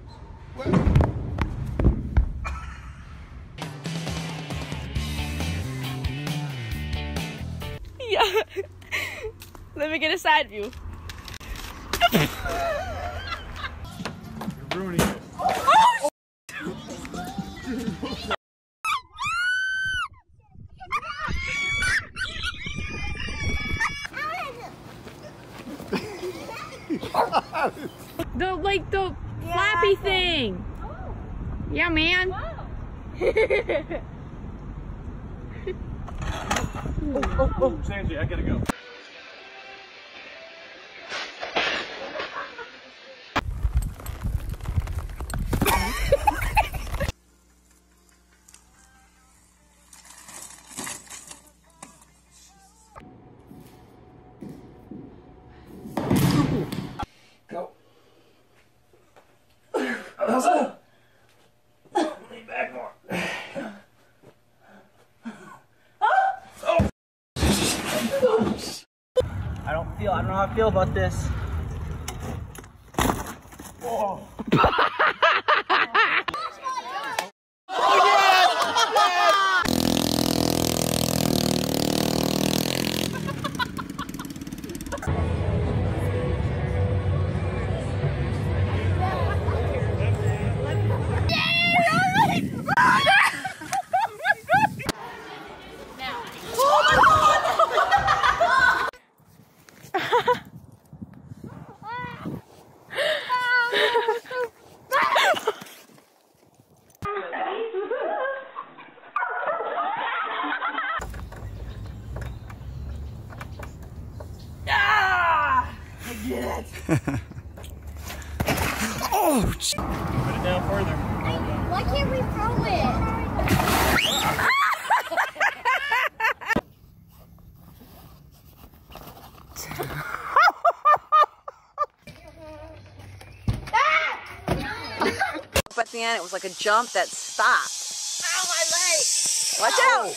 Yeah. Let me get a side view. You're ruining it. Oh! the flappy thing. Oh. Yeah, man. Wow. Oh, Sanji, I gotta go. Go. Elsa! Lean back more. I don't know how I feel about this. Oh. Get it! Oh! Put it down further. Why can't we throw it? At the end, it was like a jump that stopped. Ow, my leg! Watch out!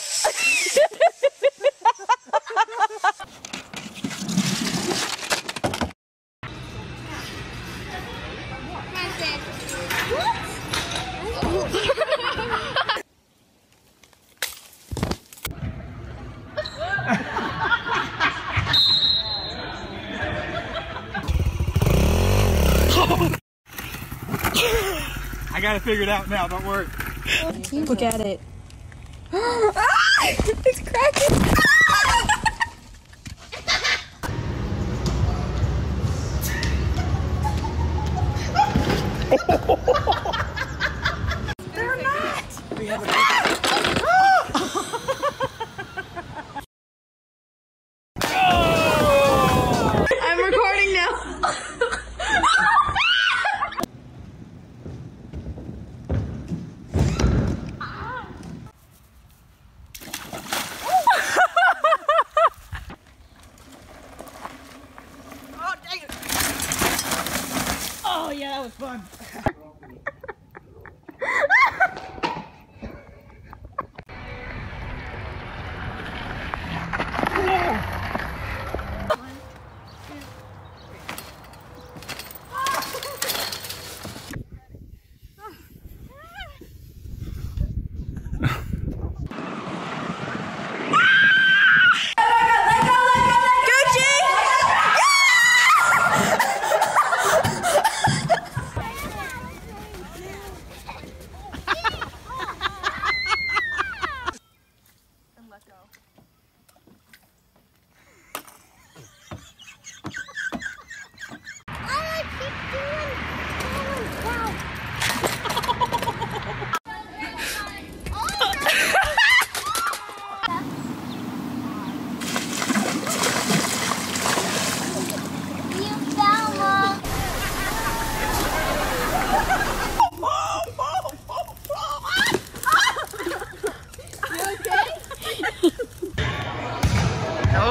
I got it figured out now, don't worry. Look at it. It's cracking. They're not! We have a I'm recording now. Oh yeah, that was fun.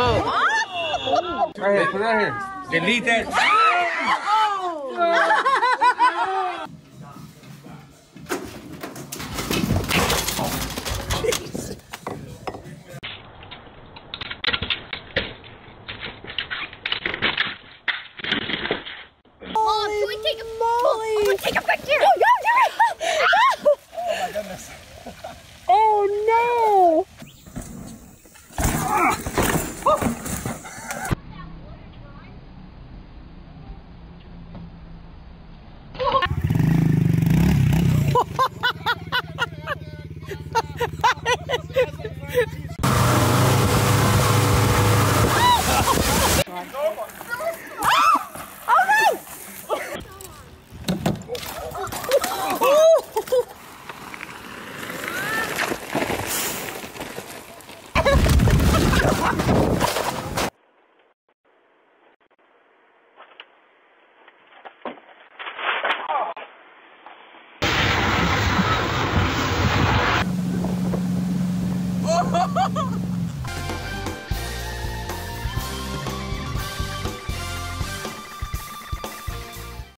Right here, put it right here. Delete that. Oh.